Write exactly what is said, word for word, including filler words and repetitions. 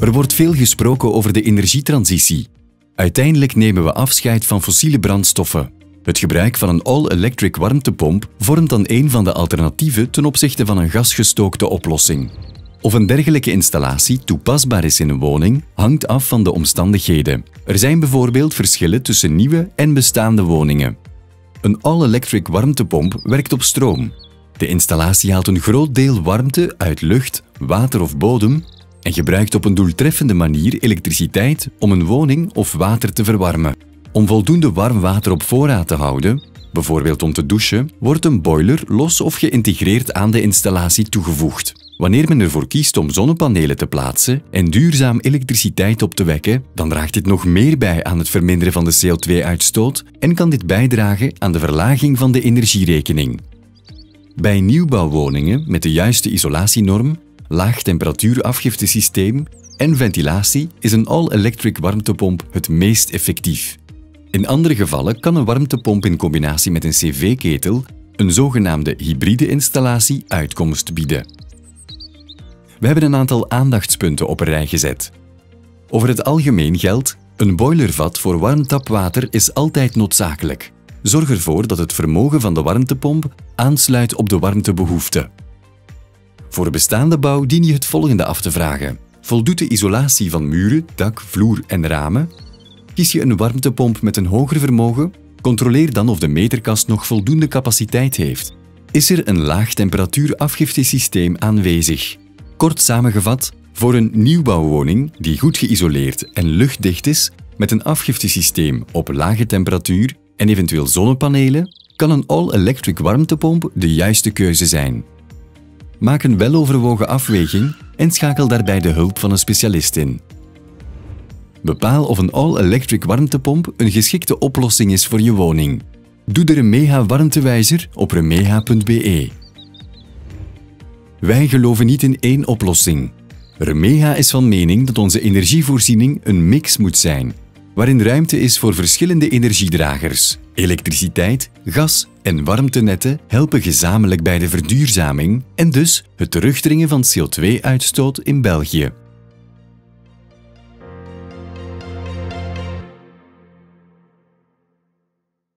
Er wordt veel gesproken over de energietransitie. Uiteindelijk nemen we afscheid van fossiele brandstoffen. Het gebruik van een all-electric warmtepomp vormt dan een van de alternatieven ten opzichte van een gasgestookte oplossing. Of een dergelijke installatie toepasbaar is in een woning, hangt af van de omstandigheden. Er zijn bijvoorbeeld verschillen tussen nieuwe en bestaande woningen. Een all-electric warmtepomp werkt op stroom. De installatie haalt een groot deel warmte uit lucht, water of bodem en gebruikt op een doeltreffende manier elektriciteit om een woning of water te verwarmen. Om voldoende warm water op voorraad te houden, bijvoorbeeld om te douchen, wordt een boiler los of geïntegreerd aan de installatie toegevoegd. Wanneer men ervoor kiest om zonnepanelen te plaatsen en duurzaam elektriciteit op te wekken, dan draagt dit nog meer bij aan het verminderen van de C O twee uitstoot en kan dit bijdragen aan de verlaging van de energierekening. Bij nieuwbouwwoningen met de juiste isolatienorm, laag temperatuurafgiftesysteem en ventilatie is een all-electric warmtepomp het meest effectief. In andere gevallen kan een warmtepomp in combinatie met een C V-ketel, een zogenaamde hybride installatie, uitkomst bieden. We hebben een aantal aandachtspunten op een rij gezet. Over het algemeen geldt, een boilervat voor warm tapwater is altijd noodzakelijk. Zorg ervoor dat het vermogen van de warmtepomp aansluit op de warmtebehoefte. Voor bestaande bouw dien je het volgende af te vragen. Voldoet de isolatie van muren, dak, vloer en ramen? Kies je een warmtepomp met een hoger vermogen? Controleer dan of de meterkast nog voldoende capaciteit heeft. Is er een laag temperatuurafgiftesysteem aanwezig? Kort samengevat, voor een nieuwbouwwoning die goed geïsoleerd en luchtdicht is, met een afgiftesysteem op lage temperatuur en eventueel zonnepanelen, kan een all-electric warmtepomp de juiste keuze zijn. Maak een weloverwogen afweging en schakel daarbij de hulp van een specialist in. Bepaal of een all-electric warmtepomp een geschikte oplossing is voor je woning. Doe de Remeha warmtewijzer op remeha punt b e. Wij geloven niet in één oplossing. Remeha is van mening dat onze energievoorziening een mix moet zijn, waarin ruimte is voor verschillende energiedragers. Elektriciteit, gas en warmtenetten helpen gezamenlijk bij de verduurzaming en dus het terugdringen van C O twee uitstoot in België.